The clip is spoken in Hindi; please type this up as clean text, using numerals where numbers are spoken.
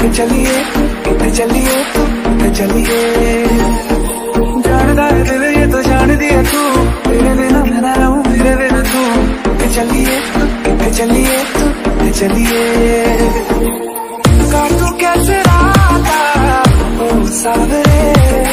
चलिए जानदा है दिल ये तो जान दिया तू, तेरे बिना मैं ना रहूं मेरे बिना तू। चलिए काटू कैसे राता ओ सावरे।